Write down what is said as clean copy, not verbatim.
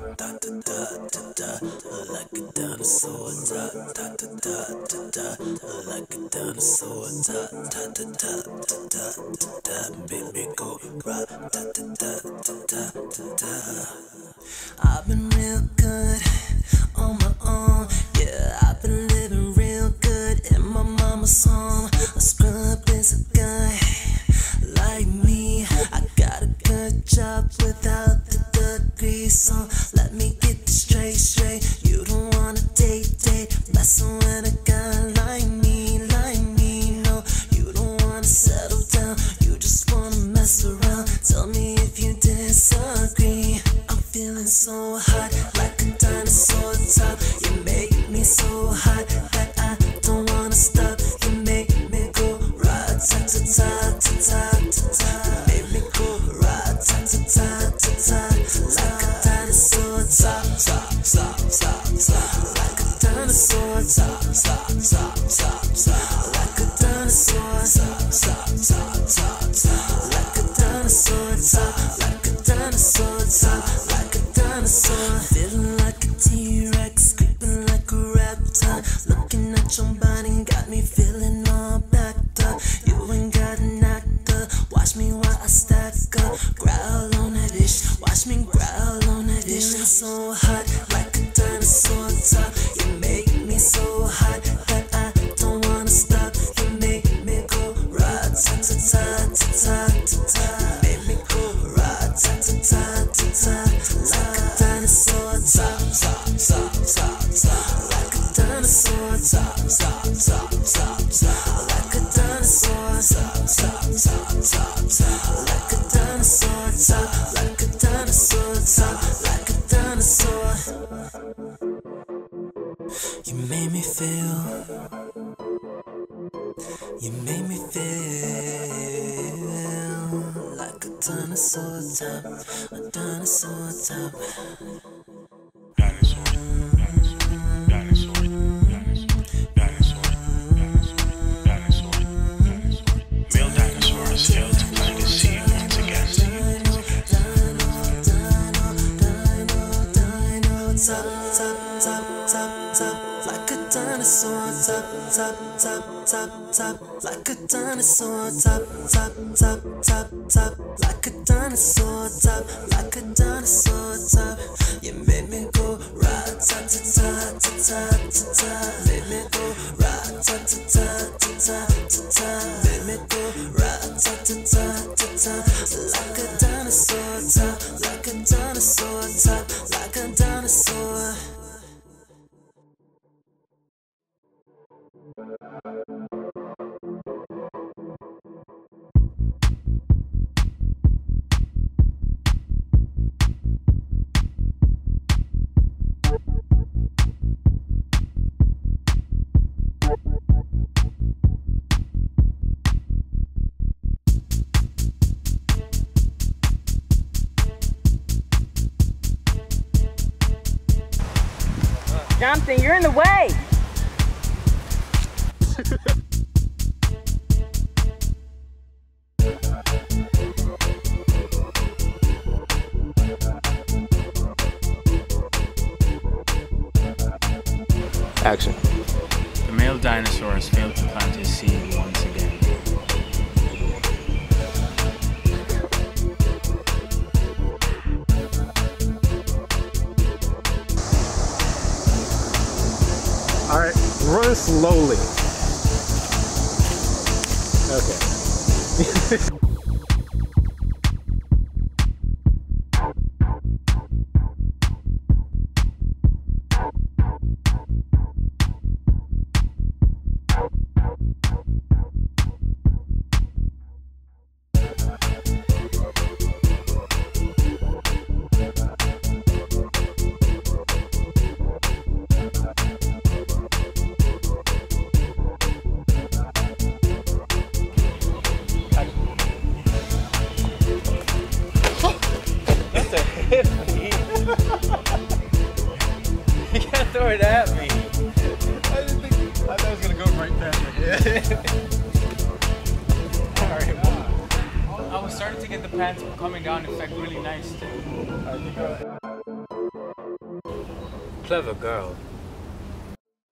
da da da da da, like a dinosaur, da da da da da da, like a dinosaur, da da da da da da da, make me go rock, da da da da da da da. I've been real good on my own, yeah, I've been living real good in my mama's home. A scrub is a guy like me. I got a good job without the degree, so let me get this straight. You don't wanna date, messing with a guy like me, no. You don't wanna settle down, you just wanna mess around. Tell me if you disagree. I'm feeling so hot, like a dinosaur top. You make me so hot that I don't wanna stop. You make me go ra-ta-ta-ta-ta-ta. You make me go ra-ta-ta-ta-ta-ta. Like a dinosaur top, top, top, top, top. Like a dinosaur top, top, top, top, top. Like a dinosaur top, top, top, top, top. Like a dinosaur top, like a dinosaur top, like a dinosaur. Feeling like a T-Rex, creeping like a raptor. Looking at your body got me feeling all backed up. You ain't got an actor, watch me while I stack up. Growl on that dish, watch me growl on that dish. Feeling so hot, like a dinosaur top. You make me so hot that I don't wanna stop. You make me go ra-ta-ta-ta-ta-ta. You make me go ra-ta-ta-ta-ta-ta. Like a dinosaur top, top, top, top, top. Like a dinosaur top, top, top, top, top. Like a dinosaur top, top, top, top, top. Like a dinosaur top, like a dinosaur top, like a dinosaur. You made me feel, you made me feel like a dinosaur top, a dinosaur top. Dinosaur, dinosaur, dinosaur, dinosaur, dinosaur, dinosaur, dinosaur. Male dinosaurs fail to plant a seed once again. Top, top, top, top, top, like a dinosaur. Top, top, top, top, top, like a dinosaur. Top, top, top, top, top, like a dinosaur. Top, like a dinosaur. Top, you made me go ra-ta-ta-ta-ta-ta-ta. Made me go ra-ta-ta-ta-ta-ta-ta. Made me go ra-ta-ta-ta-ta-ta. Like a dinosaur. Top, like a dinosaur. Top, like a dinosaur. Jonathan, you're in the way! Action. The male dinosaur has failed to plant his seed once again. Alright, run slowly. Okay. hit me. You can't throw it at me. I thought it was gonna go right past my head. Alright, well, I was starting to get the pants coming down in fact really nice too. clever girl.